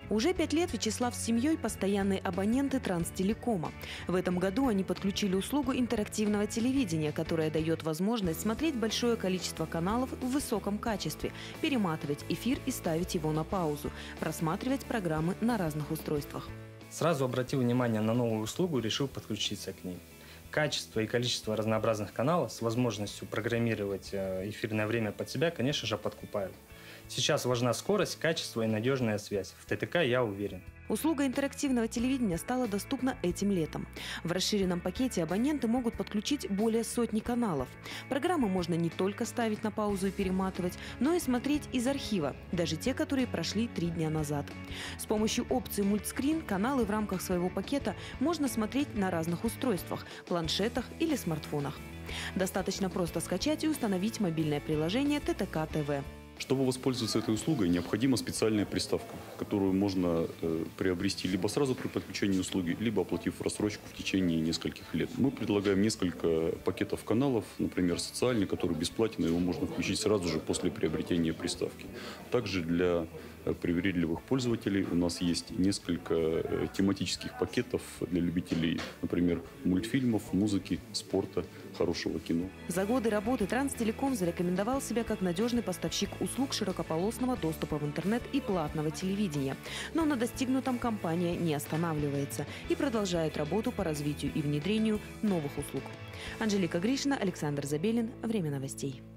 Уже 5 лет Вячеслав с семьей – постоянные абоненты Транстелекома. В этом году они подключили услугу интерактивного телевидения, которая дает возможность смотреть большое количество каналов в высоком качестве, перематывать эфир и ставить его на паузу, просматривать программы на разных устройствах. Сразу обратил внимание на новую услугу и решил подключиться к ней. Качество и количество разнообразных каналов с возможностью программировать эфирное время под себя, конечно же, подкупают. Сейчас важна скорость, качество и надежная связь. В ТТК я уверен. Услуга интерактивного телевидения стала доступна этим летом. В расширенном пакете абоненты могут подключить более сотни каналов. Программы можно не только ставить на паузу и перематывать, но и смотреть из архива, даже те, которые прошли 3 дня назад. С помощью опции «Мультскрин» каналы в рамках своего пакета можно смотреть на разных устройствах, планшетах или смартфонах. Достаточно просто скачать и установить мобильное приложение ТТК ТВ. Чтобы воспользоваться этой услугой, необходима специальная приставка, которую можно приобрести либо сразу при подключении услуги, либо оплатив рассрочку в течение нескольких лет. Мы предлагаем несколько пакетов каналов, например, социальный, который бесплатен, его можно включить сразу же после приобретения приставки. Также для привередливых пользователей у нас есть несколько тематических пакетов для любителей, например, мультфильмов, музыки, спорта, хорошего кино. За годы работы Транстелеком зарекомендовал себя как надежный поставщик услуг широкополосного доступа в интернет и платного телевидения. Но на достигнутом компания не останавливается и продолжает работу по развитию и внедрению новых услуг. Анжелика Гришина, Александр Забелин. Время новостей.